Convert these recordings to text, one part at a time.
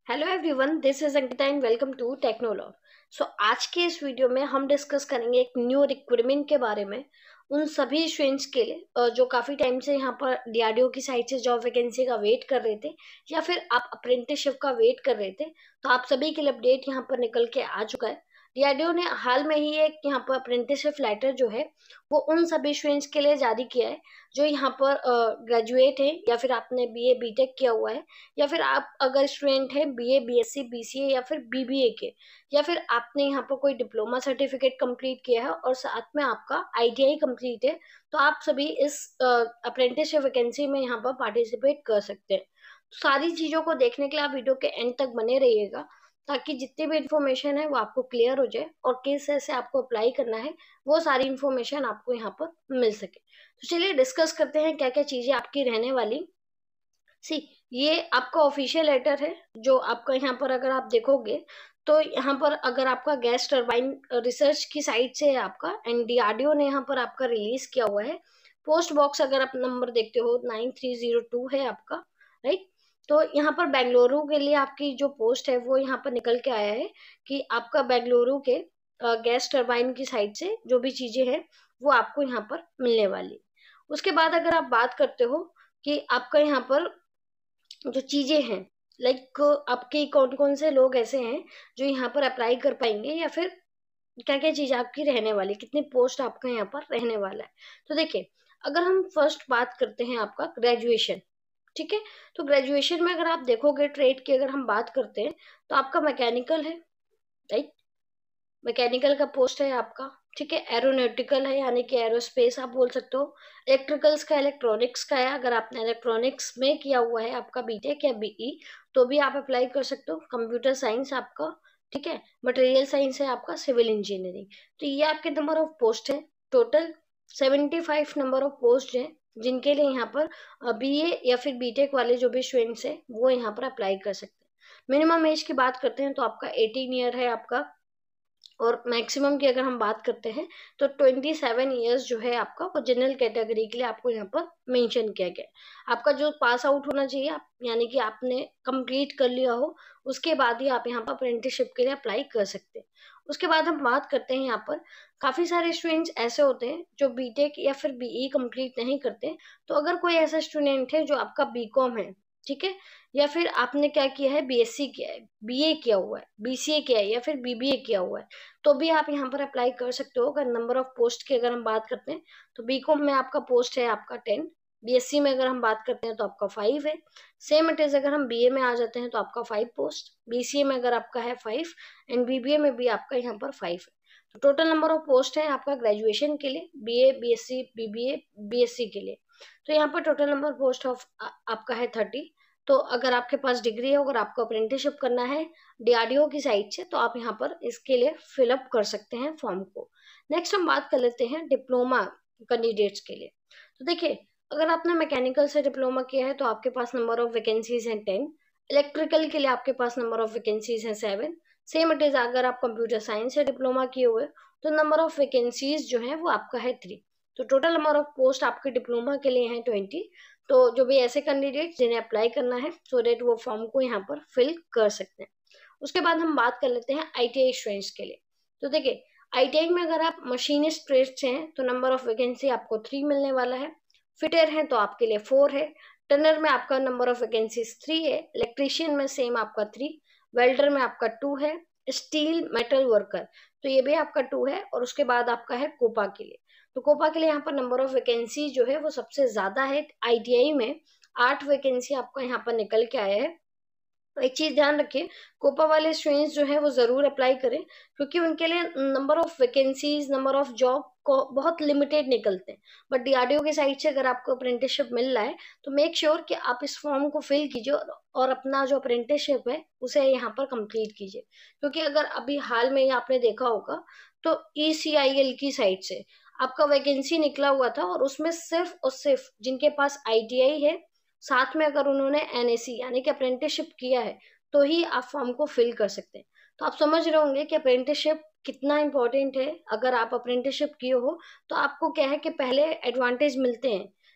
Hello everyone, this is Ankita and welcome to Technolog. आज के इस वीडियो में हम डिस्कस करेंगे एक न्यू रिक्रूटमेंट के बारे में। उन सभी स्टूडेंट्स के लिए जो काफ़ी टाइम से यहाँ पर डीआरडीओ की साइड से जॉब वैकेंसी का वेट कर रहे थे या फिर आप अप्रेंटिसशिप का वेट कर रहे थे, तो आप सभी के लिए अपडेट यहाँ पर निकल के आ चुका है। डीआरडीओ ने हाल में ही एक यहाँ पर अप्रेंटिसशिप लेटर जो है वो उन सभी स्टूडेंट्स के लिए जारी किया है जो यहाँ पर ग्रेजुएट है या फिर आपने बीए बीटेक किया हुआ है, या फिर आप अगर स्टूडेंट है बीए बीएससी बीसीए या फिर बीबीए के, या फिर आपने यहाँ पर कोई डिप्लोमा सर्टिफिकेट कंप्लीट किया है और साथ में आपका आईटीआई कंप्लीट है, तो आप सभी इस अप्रेंटिसशिप वैकेंसी में यहाँ पर पार्टिसिपेट कर सकते हैं। सारी चीजों को देखने के लिए आप वीडियो के एंड तक बने रहिएगा ताकि जितनी भी इंफॉर्मेशन है वो आपको क्लियर हो जाए और किस तरह से आपको अप्लाई करना है वो सारी इंफॉर्मेशन आपको यहाँ पर मिल सके। तो चलिए डिस्कस करते हैं क्या क्या चीजें आपकी रहने वाली। सी, ये आपका ऑफिशियल लेटर है जो आपका यहाँ पर अगर आप देखोगे तो यहाँ पर अगर आपका गैस टरबाइन रिसर्च की साइड से है आपका, एंड डीआरडीओ ने यहाँ पर आपका रिलीज किया हुआ है। पोस्ट बॉक्स अगर आप नंबर देखते हो 9302 है आपका, राइट। तो यहाँ पर बेंगलुरु के लिए आपकी जो पोस्ट है वो यहाँ पर निकल के आया है कि आपका बेंगलुरु के गैस टरबाइन की साइड से जो भी चीजें हैं वो आपको यहाँ पर मिलने वाली। उसके बाद अगर आप बात करते हो कि आपका यहाँ पर जो चीजें हैं, लाइक आपके कौन कौन से लोग ऐसे हैं जो यहाँ पर अप्लाई कर पाएंगे या फिर क्या क्या चीज आपकी रहने वाली, कितनी पोस्ट आपका यहाँ पर रहने वाला है। तो देखिए, अगर हम फर्स्ट बात करते हैं आपका ग्रेजुएशन, ठीक है। तो ग्रेजुएशन में अगर आप देखोगे ट्रेड की अगर हम बात करते हैं तो आपका मैकेनिकल है, राइट। मैकेनिकल का पोस्ट है आपका, ठीक है। एरोनॉटिकल है यानी कि एरोस्पेस आप बोल सकते हो। इलेक्ट्रिकल्स का, इलेक्ट्रॉनिक्स का है, अगर आपने इलेक्ट्रॉनिक्स में किया हुआ है आपका बीटेक या बीई तो भी आप अप्लाई कर सकते हो। कंप्यूटर साइंस आपका, ठीक है। मटेरियल साइंस है आपका, सिविल इंजीनियरिंग। तो ये आपके नंबर ऑफ पोस्ट है। टोटल 75 नंबर ऑफ पोस्ट है जिनके लिए यहाँ पर बीए या फिर बीटेक वाले जो भी स्टूडेंट्स है वो यहाँ पर अप्लाई कर सकते हैं। मिनिमम एज की बात करते हैं तो आपका 18 ईयर है आपका, और मैक्सिमम की अगर हम बात करते हैं तो 27 ईयर्स जो है आपका वो जनरल कैटेगरी के लिए आपको यहाँ पर मेंशन किया गया है। आपका जो पास आउट होना चाहिए आप, यानी कि आपने कंप्लीट कर लिया हो, उसके बाद ही आप यहाँ पर अप्रेंटिसशिप के लिए अप्लाई कर सकते हैं। उसके बाद हम बात करते हैं यहाँ पर काफी सारे स्टूडेंट्स ऐसे होते हैं जो बीटेक या फिर बीई कंप्लीट नहीं करते। तो अगर कोई ऐसा स्टूडेंट है जो आपका बीकॉम है, ठीक है, या फिर आपने क्या किया है, बीएससी किया है, बीए किया हुआ है, बीसीए किया है या फिर बीबीए किया हुआ है, तो भी आप यहाँ पर अप्लाई कर सकते हो। अगर नंबर ऑफ पोस्ट की अगर हम बात करते हैं तो बीकॉम में आपका पोस्ट है आपका 10, बीएससी में अगर हम बात करते हैं तो आपका 5 है। सेम इट इज अगर हम बीए में आ जाते हैं तो आपका 5 पोस्ट, बीसीए में अगर आपका है 5, एंड बीबीए में भी आपका यहाँ पर 5 है। तो टोटल नंबर ऑफ पोस्ट है आपका ग्रेजुएशन के लिए, बीए बीएससी बीबीए बीएससी के लिए। तो यहाँ पर टोटल नंबर पोस्ट ऑफ आपका है 30। तो अगर आपके पास डिग्री है, अगर आपको अप्रेंटिसशिप करना है डीआरडीओ की साइड से, तो आप यहाँ पर इसके लिए फिलअप कर सकते हैं फॉर्म को। नेक्स्ट हम बात कर लेते हैं डिप्लोमा कैंडिडेट्स के लिए। तो देखिए, अगर आपने मैकेनिकल से डिप्लोमा किया है तो आपके पास नंबर ऑफ वैकेंसीज हैं 10। इलेक्ट्रिकल के लिए आपके पास नंबर ऑफ वैकेंसीज हैं 7। सेम इट इज अगर आप कंप्यूटर साइंस से डिप्लोमा किए हुए तो नंबर ऑफ वैकेंसीज जो है वो आपका है 3। तो टोटल नंबर ऑफ पोस्ट आपके डिप्लोमा के लिए हैं 20। तो जो भी ऐसे कैंडिडेट जिन्हें अप्लाई करना है सो डेट वो फॉर्म को यहाँ पर फिल कर सकते हैं। उसके बाद हम बात कर लेते हैं आईटीआई स्टूडेंट्स के लिए। तो देखिए, आईटीआई में अगर आप मशीनिस्ट ट्रेड से हैं तो नंबर ऑफ वैकेंसी आपको 3 मिलने वाला है। फिटर है तो आपके लिए 4 है। टनर में आपका नंबर ऑफ वैकेंसीज 3 है। इलेक्ट्रीशियन में सेम आपका 3। वेल्डर में आपका 2 है। स्टील मेटल वर्कर तो ये भी आपका 2 है। और उसके बाद आपका है कोपा के लिए। तो कोपा के लिए यहाँ पर नंबर ऑफ वैकेंसी जो है वो सबसे ज्यादा है। आईटीआई में 8 वैकेंसी आपका यहाँ पर निकल के आया है। तो एक चीज ध्यान रखिए, कोपा वाले स्टूडेंट्स जो है वो जरूर अप्लाई करें क्योंकि उनके लिए number of vacancies, number of job को बहुत लिमिटेड निकलते हैं। बट डीआरडीओ की साइड से अगर आपको अप्रेंटिसशिप मिल रहा है तो मेक श्योर कि आप इस फॉर्म को फिल कीजिए और अपना जो अप्रेंटिसशिप है उसे यहाँ पर कंप्लीट कीजिए। क्योंकि अगर अभी हाल में ही आपने देखा होगा तो ईसीआईएल की साइड से आपका वैकेंसी निकला हुआ था और उसमें सिर्फ और सिर्फ जिनके पास आईटीआई है, साथ में अगर उन्होंने एनएसी यानी कि अप्रेंटिसशिप किया है, तो ही आप फॉर्म को फिल कर सकते हैं। तो आप समझ रहे होंगे कि अप्रेंटिसशिप कितना इंपॉर्टेंट है। अगर आप अप्रेंटिसशिप किए हो तो आपको क्या है कि पहले एडवांटेज मिलते हैं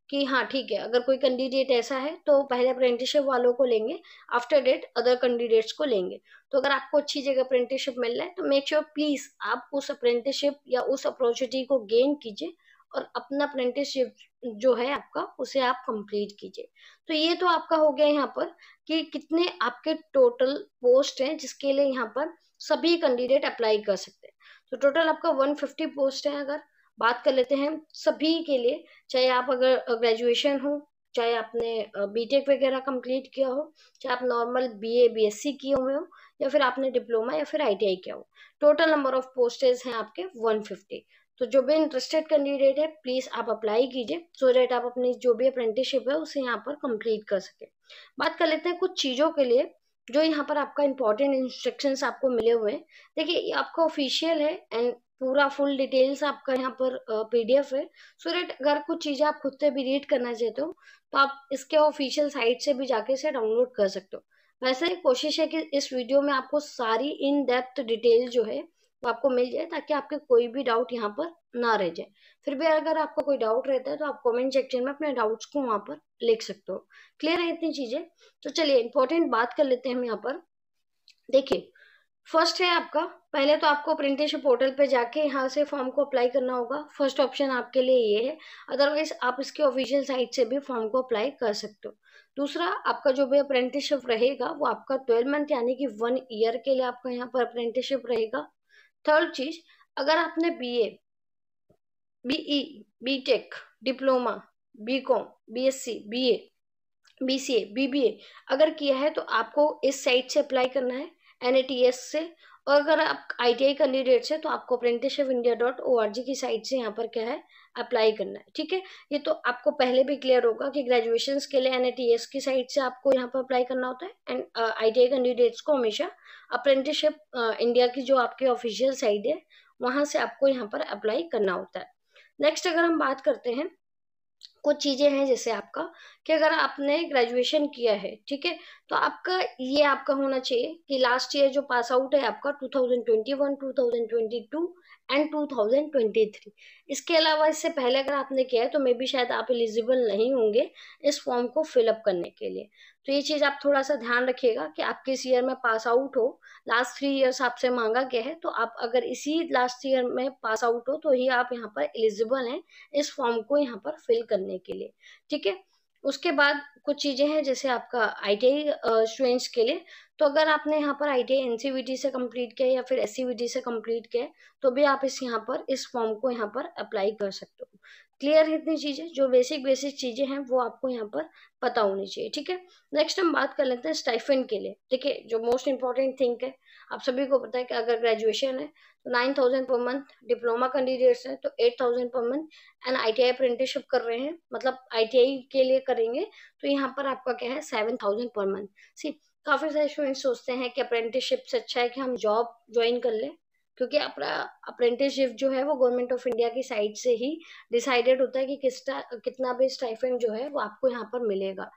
कि हाँ ठीक है, अगर कोई कैंडिडेट ऐसा है तो पहले अप्रेंटिसशिप वालों को लेंगे, आफ्टर डेट अदर कैंडिडेट्स को लेंगे। तो अगर आपको अच्छी जगह अप्रेंटिसशिप मिल रहा है तो मेक श्योर प्लीज आप उस अप्रेंटिसशिप या उस अपॉर्चुनिटी को गेन कीजिए और अपना अप्रेंटिसशिप जो है आपका उसे आप कंप्लीट कीजिए। तो ये तो आपका हो गया यहाँ पर कि कितने आपके टोटल पोस्ट हैं जिसके लिए यहाँ पर सभी कैंडिडेट अप्लाई कर सकते हैं। तो टोटल आपका 150 पोस्ट है। अगर बात कर लेते हैं सभी के लिए, चाहे आप अगर ग्रेजुएशन हो, चाहे आपने बीटेक वगैरह कंप्लीट किया हो, चाहे आप नॉर्मल बीए बीएससी किए हुए हो, या फिर आपने डिप्लोमा या फिर आईटीआई किया हो, टोटल नंबर ऑफ पोस्टेज हैं आपके 150। तो जो भी इंटरेस्टेड कैंडिडेट है प्लीज आप अप्लाई कीजिए सो दैट आप अपनी जो भी अप्रेंटिसशिप है उसे यहाँ पर कंप्लीट कर सके। बात कर लेते हैं कुछ चीजों के लिए जो यहाँ पर आपका इंपॉर्टेंट इंस्ट्रक्शंस आपको मिले हुए हैं। देखिए ये आपका ऑफिशियल है एंड पूरा फुल डिटेल्स आपका यहाँ पर पीडीएफ है, सो दैट अगर कुछ चीजें आप खुद से भी रीड करना चाहते हो तो आप इसके ऑफिशियल साइट से भी जाके इसे डाउनलोड कर सकते हो। वैसे कोशिश है कि इस वीडियो में आपको सारी इन डेप्थ डिटेल जो है वो आपको मिल जाए ताकि आपके कोई भी डाउट यहाँ पर ना रह जाए। फिर भी अगर आपका कोई डाउट रहता है तो आप कमेंट सेक्शन में अपने डाउट्स को वहां पर लिख सकते हो। क्लियर है इतनी चीजें? तो चलिए इंपॉर्टेंट बात कर लेते हैं हम यहाँ पर। देखिए फर्स्ट है आपका, पहले तो आपको अप्रेंटिसशिप पोर्टल पे जाके यहाँ से फॉर्म को अप्लाई करना होगा। फर्स्ट ऑप्शन आपके लिए ये है, अदरवाइज आप इसके ऑफिशियल साइट से भी फॉर्म को अप्लाई कर सकते हो। दूसरा, आपका जो भी अप्रेंटिसशिप रहेगा वो आपका 12 मंथ यानी कि 1 ईयर के लिए आपका यहाँ पर अप्रेंटिसशिप रहेगा। थर्ड चीज, अगर आपने BA BE BTech diploma BCom BSc BA BCA BBA अगर किया है तो आपको इस साइट से अप्लाई करना है, एनएटीएस से। और अगर आप आईटीआई कैंडिडेट्स है तो आपको apprenticeshipindia.org की साइट से यहाँ पर क्या है अप्लाई करना है। ठीक है, ये तो आपको पहले भी क्लियर होगा कि ग्रेजुएशन के लिए एनएटीएस की साइट से आपको यहाँ पर अप्लाई करना होता है, एंड आईटीआई कैंडिडेट्स को हमेशा अप्रेंटिसशिप इंडिया की जो आपकी ऑफिशियल साइट है वहां से आपको यहाँ पर अप्लाई करना होता है। नेक्स्ट अगर हम बात करते हैं, कुछ चीजें हैं जैसे आपका कि अगर आपने ग्रेजुएशन किया है, ठीक है, तो आपका ये आपका होना चाहिए कि लास्ट ईयर जो पास आउट है आपका 2021 2022 एंड 2023। इसके अलावा इससे पहले अगर आपने किया है तो मे बी शायद आप एलिजिबल नहीं होंगे इस फॉर्म को फिलअप करने के लिए। तो ये चीज आप थोड़ा सा ध्यान रखिएगा कि आप किस ईयर में पास आउट हो। लास्ट 3 इयर्स आपसे मांगा गया है, तो आप अगर इसी लास्ट ईयर में पास आउट हो तो ही आप यहाँ पर एलिजिबल हैं इस फॉर्म को यहाँ पर फिल करने के लिए। ठीक है, उसके बाद कुछ चीजें हैं जैसे आपका आईटीआई स्टूडेंट्स के लिए, तो अगर आपने यहाँ पर आईटीआई एनसीवीटी से कंप्लीट किया या फिर एससीवीटी से कंप्लीट किया तो भी आप यहाँ पर इस फॉर्म को यहाँ पर अप्लाई कर सकते हो। क्लियर है इतनी चीजें? जो बेसिक चीजें हैं वो आपको यहाँ पर पता होनी चाहिए। ठीक है, नेक्स्ट हम बात कर लेते हैं स्टाइफंड के लिए। देखिए जो मोस्ट इंपॉर्टेंट थिंग है, आप सभी को पता है कि अगर ग्रेजुएशन है तो 9,000 पर मंथ, डिप्लोमा कैंडिडेट्स हैं तो 8,000 per month, and ITI apprenticeship कर रहे हैं मतलब आईटीआई के लिए करेंगे तो यहाँ पर आपका क्या है 7,000 पर मंथ। सी काफी सारे स्टूडेंट्स सोचते हैं कि अप्रेंटिसशिप से अच्छा है कि हम जॉब ज्वाइन कर लें, क्योंकि अपना अप्रेंटिसशिप जो है वो गवर्नमेंट ऑफ इंडिया की साइड से ही डिसाइडेड होता है कि कितना भी स्टाइफंड जो है वो आपको यहाँ पर मिलेगा।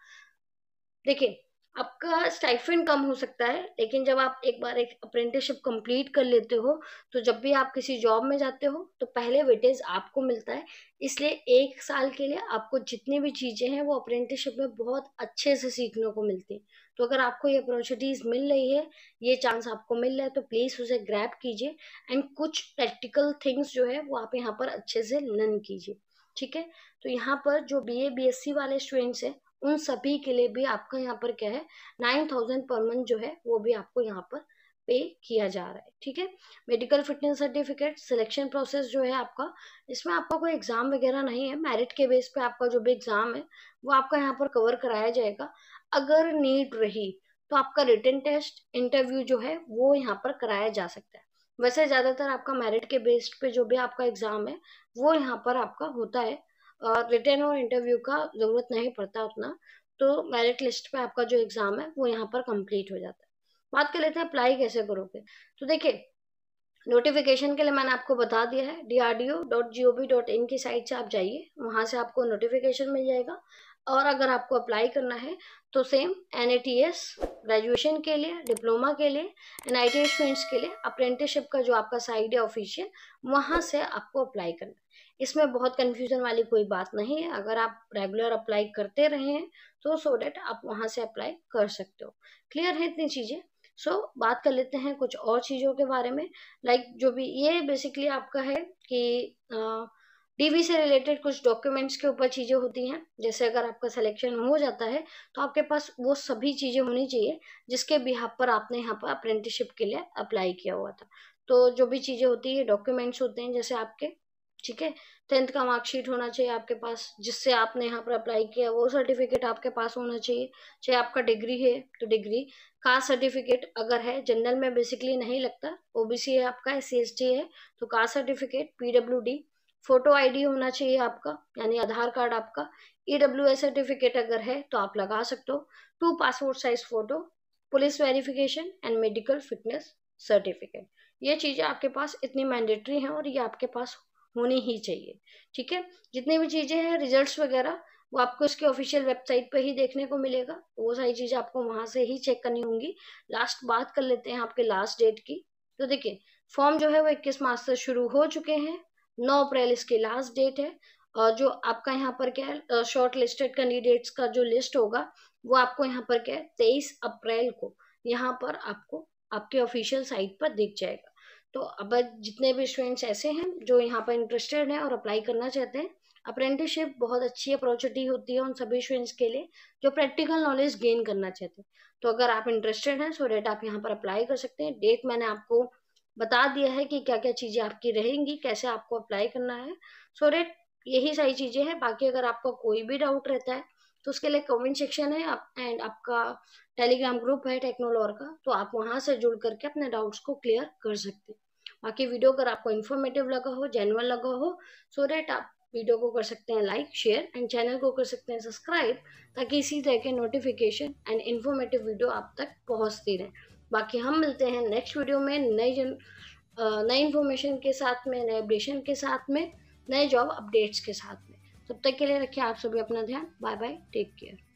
देखिए आपका स्टाइफंड कम हो सकता है, लेकिन जब आप एक बार एक अप्रेंटिसशिप कंप्लीट कर लेते हो तो जब भी आप किसी जॉब में जाते हो तो पहले वेटेज आपको मिलता है। इसलिए 1 साल के लिए आपको जितनी भी चीजें हैं वो अप्रेंटिसशिप में बहुत अच्छे से सीखने को मिलती है। तो अगर आपको ये अपॉर्चुनिटीज मिल रही है, ये चांस आपको मिल रहा है, तो प्लीज उसे ग्रैब कीजिए एंड कुछ प्रैक्टिकल थिंग्स जो है वो आप यहाँ पर अच्छे से लर्न कीजिए। ठीक है, तो यहाँ पर जो बीए बीएससी वाले स्टूडेंट्स हैं उन सभी के लिए भी आपका यहाँ पर क्या है 9,000 पर मंथ जो है वो भी आपको यहाँ पर पे किया जा रहा है। ठीक है, medical fitness certificate, selection process जो है आपका, इसमें आपका कोई एग्जाम वगैरह नहीं है, मेरिट के बेस पे आपका जो भी एग्जाम है वो आपका यहाँ पर कवर कराया जाएगा। अगर नीड रही तो आपका रिटन टेस्ट इंटरव्यू जो है वो यहाँ पर कराया जा सकता है। वैसे ज्यादातर आपका मेरिट के बेस पे जो भी आपका एग्जाम है वो यहाँ पर आपका होता है, रिटन और इंटरव्यू का जरूरत नहीं पड़ता उतना। तो मेरिट लिस्ट पे आपका जो एग्जाम है वो यहाँ पर कंप्लीट हो जाता है। बात कर लेते हैं अप्लाई कैसे करोगे। तो देखिए नोटिफिकेशन के लिए मैंने आपको बता दिया है, drdo.gov.in की साइट से आप जाइए, वहां से आपको नोटिफिकेशन मिल जाएगा। और अगर आपको अप्लाई करना है तो सेम NATS ग्रेजुएशन के लिए, डिप्लोमा के लिए एंड ITI स्टूडेंट्स के लिए अप्रेंटिसशिप का जो आपका साइट है ऑफिशियल, वहां से आपको अप्लाई करना है। इसमें बहुत कंफ्यूजन वाली कोई बात नहीं है। अगर आप रेगुलर अप्लाई करते रहे हैं तो सो डेट आप वहां से अप्लाई कर सकते हो। क्लियर है इतनी चीजें? बात कर लेते हैं कुछ और चीजों के बारे में। जो भी ये बेसिकली आपका है कि डीवी से रिलेटेड कुछ डॉक्यूमेंट्स के ऊपर चीजें होती हैं। जैसे अगर आपका सिलेक्शन हो जाता है तो आपके पास वो सभी चीजें होनी चाहिए जिसके बिहाफ पर आपने यहाँ पर अप्रेंटिसशिप के लिए अप्लाई किया हुआ था। तो जो भी चीजें होती है, डॉक्यूमेंट्स होते हैं जैसे आपके, ठीक है, 10th का मार्कशीट होना चाहिए आपके पास जिससे आपने यहाँ पर अप्लाई किया, वो सर्टिफिकेट आपके पास होना चाहिए। चाहे आपका डिग्री है तो डिग्री, कास्ट सर्टिफिकेट अगर है, जनरल में बेसिकली नहीं लगता, ओबीसी है आपका, SC ST है तो caste certificate, PWD, photo ID होना चाहिए आपका, यानी आधार कार्ड आपका, EWS सर्टिफिकेट अगर है तो आप लगा सकते हो, 2 passport size photo, police verification and medical fitness certificate. ये चीजें आपके पास इतनी मैंडेटरी हैं और ये आपके पास होनी ही चाहिए। ठीक है, जितनी भी चीजें हैं, रिजल्ट्स वगैरह, वो आपको इसके ऑफिशियल वेबसाइट पे ही देखने को मिलेगा। वो सारी चीजें आपको वहां से ही चेक करनी होंगी। लास्ट बात कर लेते हैं आपके लास्ट डेट की। तो देखिए, फॉर्म जो है वो 21 मार्च से शुरू हो चुके हैं, 9 अप्रैल इसकी लास्ट डेट है। और जो आपका यहाँ पर क्या है, शॉर्ट लिस्टेड कैंडिडेट्स का जो लिस्ट होगा वो आपको यहाँ पर क्या है, 23 अप्रैल को यहाँ पर आपको आपके ऑफिशियल साइट पर दिख जाएगा। तो अब जितने भी स्टूडेंट्स ऐसे हैं जो यहाँ पर इंटरेस्टेड हैं और अप्लाई करना चाहते हैं, अप्रेंटिसशिप बहुत अच्छी अपॉर्चुनिटी होती है उन सभी स्टूडेंट्स के लिए जो प्रैक्टिकल नॉलेज गेन करना चाहते हैं। तो अगर आप इंटरेस्टेड हैं सो डेट आप यहाँ पर अप्लाई कर सकते हैं। डेट मैंने आपको बता दिया है कि क्या क्या चीजें आपकी रहेंगी, कैसे आपको अप्लाई करना है। सो डेट यही सारी चीजें हैं। बाकी अगर आपका कोई भी डाउट रहता है तो उसके लिए कमेंट सेक्शन है एंड आपका टेलीग्राम ग्रुप है टेक्नोलॉर का, तो आप वहां से जुड़ करके अपने डाउट्स को क्लियर कर सकते हैं। बाकी वीडियो अगर आपको इन्फॉर्मेटिव लगा हो, जेन्युइन लगा हो, सो डेट आप वीडियो को कर सकते हैं लाइक, शेयर एंड चैनल को कर सकते हैं सब्सक्राइब, ताकि इसी तरह के नोटिफिकेशन एंड इन्फॉर्मेटिव वीडियो आप तक पहुंचती रहे। बाकी हम मिलते हैं नेक्स्ट वीडियो में नई इन्फॉर्मेशन के साथ में, नए अपडेशन के साथ में, नए जॉब अपडेट्स के साथ में। तब तक के लिए रखिए आप सभी अपना ध्यान। Bye bye, take care.